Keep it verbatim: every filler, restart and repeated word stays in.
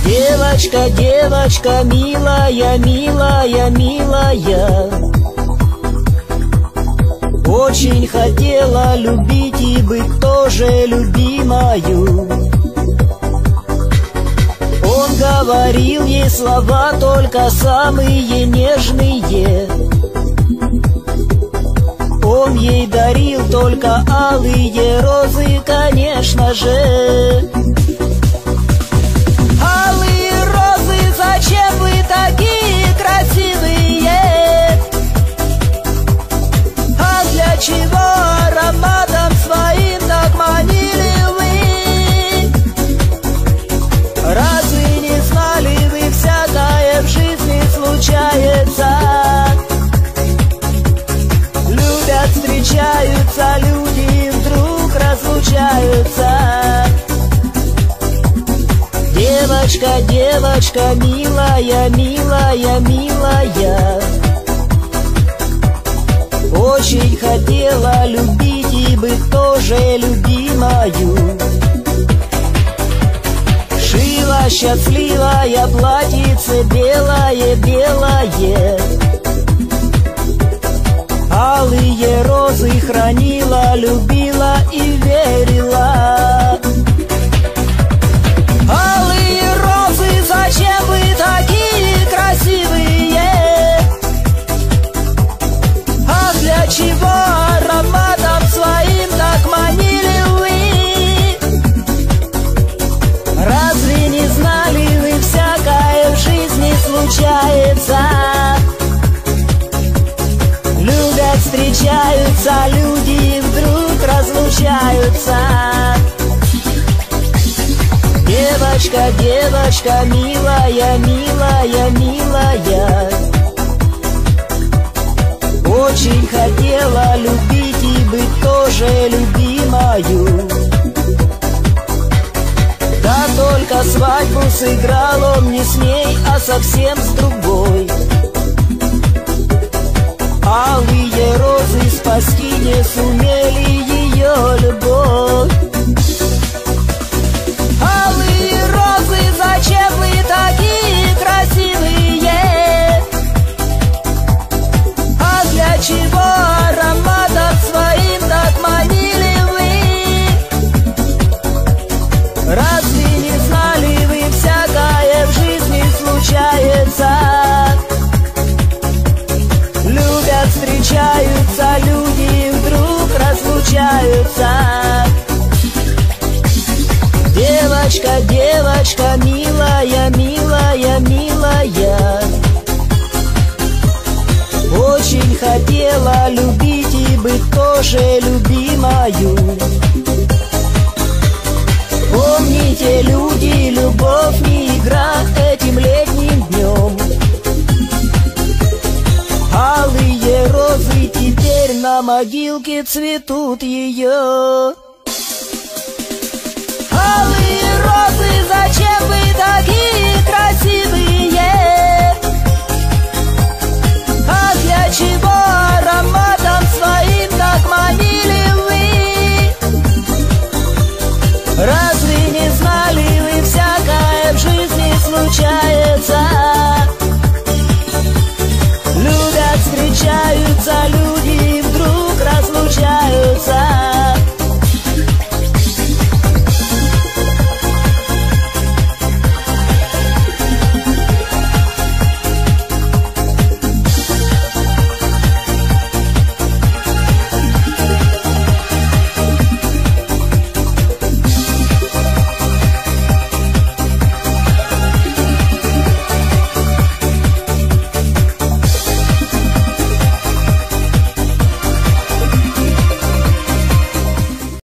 Девочка, девочка, милая, милая, милая, очень хотела любить и быть тоже любимою. Он говорил ей слова только самые нежные. Он ей дарил только алые розы, конечно же. Алые розы, зачем вы такие красивые? А для чего ароматом своим так манили вы? Разве не знали вы, всякое в жизни случается? Любят, встречаются люди, вдруг разлучаются. Девочка, девочка, милая, милая, милая, очень хотела любить и быть тоже любимою. Шила счастливое платьице белое, белое, алые розы хранила, любила и верила. Алые розы, зачем вы такие красивые? А для чего ароматом своим так манили вы? Разве не знали вы, всякое в жизни случается? Любят, встречаются люди, вдруг разлучаются. Девочка, девочка, милая, милая, милая, очень хотела любить и быть тоже любимою. Да только свадьбу сыграл он не с ней, а совсем с другой. Алые розы спасти не сумели ее любовь. Алые розы, зачем вы такие красивые? А для чего ароматом своим так манили вы? Разве не знали вы, всякое в жизни случается? Любят, встречаются люди, вдруг разлучаются. Девочка, девочка, милая, милая, милая, очень хотела любить и быть тоже любимою. Помните, люди, любовь не игра этим летним днем. Алые розы теперь на могилке цветут ее.